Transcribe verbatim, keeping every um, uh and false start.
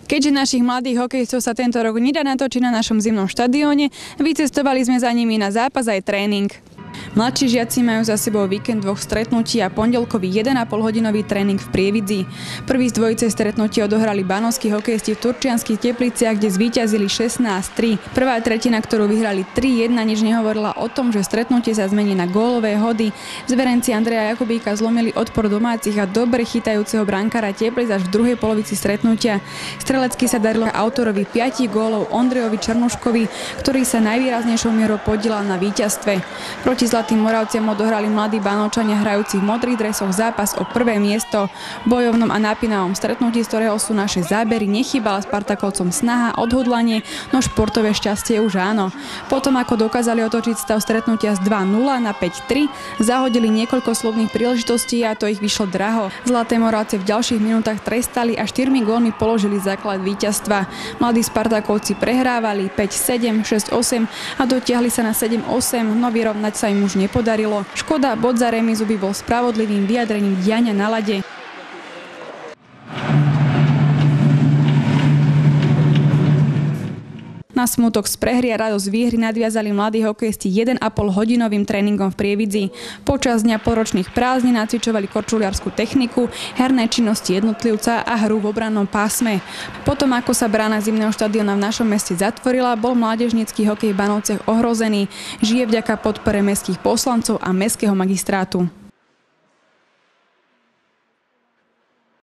Keďže našich mladých hokejistov sa tento rok nedá natočiť na našom zimnom štadióne, vycestovali sme za nimi na zápas aj tréning. Mladší žiaci majú za sebou víkend dvoch stretnutí a pondelkový jeden a pol hodinový tréning v Prievidzi. Prvý z dvojice stretnutie odohrali banovskí hokejisti v Turčianskych Tepliciach, kde zvíťazili šestnásť tri. Prvá tretina, ktorú vyhrali tri jedna, nič nehovorila o tom, že stretnutie sa zmení na gólové hody. Zverenci Andreja Jakubíka zlomili odpor domácich a dobre chytajúceho brankára Teplic až v druhej polovici stretnutia. Strelecky sa darilo autorovi piatich gólov Ondrejovi Černuškovi, ktorý sa najvýraznejšou mierou podielal na víťazstve. Proti Zlatým Moravciam odohrali mladí Banovčania hrajúci v modrých dresoch zápas o prvé miesto. V bojovnom a napínavom stretnutí, z ktorého sú naše zábery, nechýbala Spartakovcom snaha, odhodlanie, no športové šťastie už áno. Potom, ako dokázali otočiť stav stretnutia z dva nula na päť tri, zahodili niekoľko slovných príležitostí a to ich vyšlo draho. Zlaté Moravce v ďalších minútach trestali a štyrmi gólmi položili základ víťazstva. Mladí Spartakovci prehrávali päť sedem, šesť osem a dotiahli sa na sedem osem, no vyrovnať sa im už nepodarilo. Škoda, bod za remízu by bol spravodlivým vyjadrením diania na ľade. Na smutok z prehry a radosť výhry nadviazali mladí hokejisti jeden a pol hodinovým tréningom v Prievidzi. Počas dňa poročných prázdnin nacvičovali korčuliarsku techniku, herné činnosti jednotlivca a hru v obrannom pásme. Potom, ako sa brána zimného štadióna v našom meste zatvorila, bol mládežnícky hokej v Banovciach ohrozený. Žije vďaka podpore mestských poslancov a mestského magistrátu.